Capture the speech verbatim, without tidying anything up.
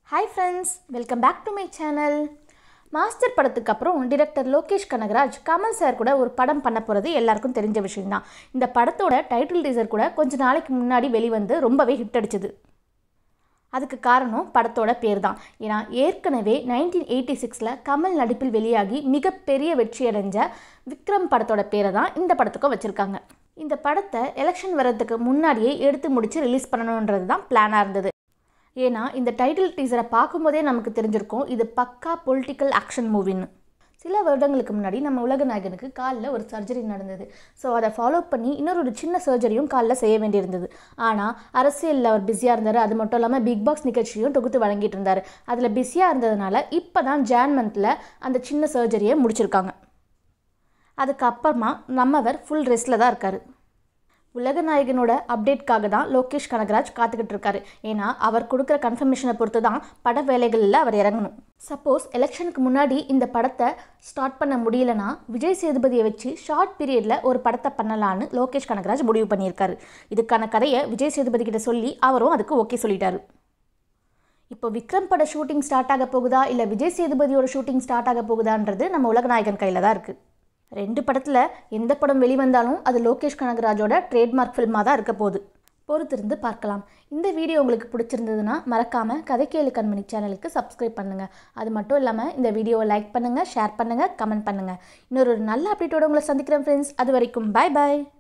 Hi friends, welcome back to my channel. Master படத்துக்கு அப்புறம் director Lokesh Kanagaraj Kamal sir கூட ஒரு படம் பண்ண போகிறது எல்லாருக்கும் தெரிஞ்ச விஷயம் தான். இந்த படத்தோட டைட்டில் டீசர் கூட கொஞ்ச நாளைக்கு முன்னாடி வெளிவந்து ரொம்பவே ஹிட் அடிச்சது. அதுக்கு காரணம் படத்தோட பேர் தான். ஏன்னா ஏற்கனவே நைன்டீன் எயிட்டி சிக்ஸில் கமல் நடிப்பில் வெளியாகி மிகப்பெரிய வெற்றி அடைஞ்ச விக்ரம் படத்தோட பேரை தான் இந்த படத்துக்கும் வச்சுருக்காங்க. இந்த படத்தை எலெக்ஷன் வர்றதுக்கு முன்னாடியே எடுத்து முடித்து ரிலீஸ் பண்ணணுன்றது தான் பிளானாக இருந்தது. ஏன்னா இந்த டைட்டில் டீசரை பார்க்கும்போதே நமக்கு தெரிஞ்சிருக்கும் இது பக்கா பொலிட்டிக்கல் ஆக்ஷன் மூவின்னு. சில வருடங்களுக்கு முன்னாடி நம்ம உலக நாயகனுக்கு காலில் ஒரு சர்ஜரி நடந்தது. ஸோ அதை ஃபாலோ பண்ணி இன்னொரு ஒரு சின்ன சர்ஜரியும் காலில் செய்ய வேண்டியிருந்தது. ஆனால் அரசியலில் அவர் பிஸியாக இருந்தார். அது மட்டும் இல்லாமல் பிக் பாஸ் நிகழ்ச்சியும் தொகுத்து வழங்கிட்டு இருந்தார். அதில் பிஸியாக இருந்ததுனால இப்போ தான் ஜான் மந்தில் அந்த சின்ன சர்ஜரியை முடிச்சிருக்காங்க. அதுக்கப்புறமா நம்மவர் ஃபுல் ரெஸ்ட்டில் தான் இருக்கார். உலக நாயகனோட அப்டேட்காக தான் லோகேஷ் கனகராஜ் காத்துக்கிட்டு இருக்காரு. ஏன்னா அவர் கொடுக்குற கன்ஃபர்மேஷனை பொறுத்து தான் பட வேலைகளில் அவர் இறங்கணும். சப்போஸ் எலெக்ஷனுக்கு முன்னாடி இந்த படத்தை ஸ்டார்ட் பண்ண முடியலன்னா விஜய் சேதுபதியை வச்சு ஷார்ட் பீரியடில் ஒரு படத்தை பண்ணலான்னு லோகேஷ் கனகராஜ் முடிவு பண்ணியிருக்காரு. இதுக்கான கதையை விஜய் சேதுபதி கிட்ட சொல்லி அவரும் அதுக்கு ஓகே சொல்லிட்டாரு. இப்போ விக்ரம் பட ஷூட்டிங் ஸ்டார்ட் ஆக போகுதா இல்லை விஜய் சேதுபதியோட ஷூட்டிங் ஸ்டார்ட் ஆக போகுதான்றது நம்ம உலக நாயகன் கையில் தான் இருக்குது. ரெண்டு படத்தில் எந்த படம் வெளிவந்தாலும் அது லோகேஷ் கனகராஜோட ட்ரேட்மார்க் ஃபில்மாக தான் இருக்க போகுது. பொறுத்திருந்து பார்க்கலாம். இந்த வீடியோ உங்களுக்கு பிடிச்சிருந்ததுன்னா மறக்காமல் கதை கேளு கண்மணி சேனலுக்கு சப்ஸ்கிரைப் பண்ணுங்கள். அது மட்டும் இல்லாமல் இந்த வீடியோவை லைக் பண்ணுங்கள், ஷேர் பண்ணுங்கள், கமெண்ட் பண்ணுங்கள். இன்னொரு நல்ல அப்டேட்டோட உங்களை சந்திக்கிறேன் ஃப்ரெண்ட்ஸ். அது வரைக்கும் பாய் பாய்.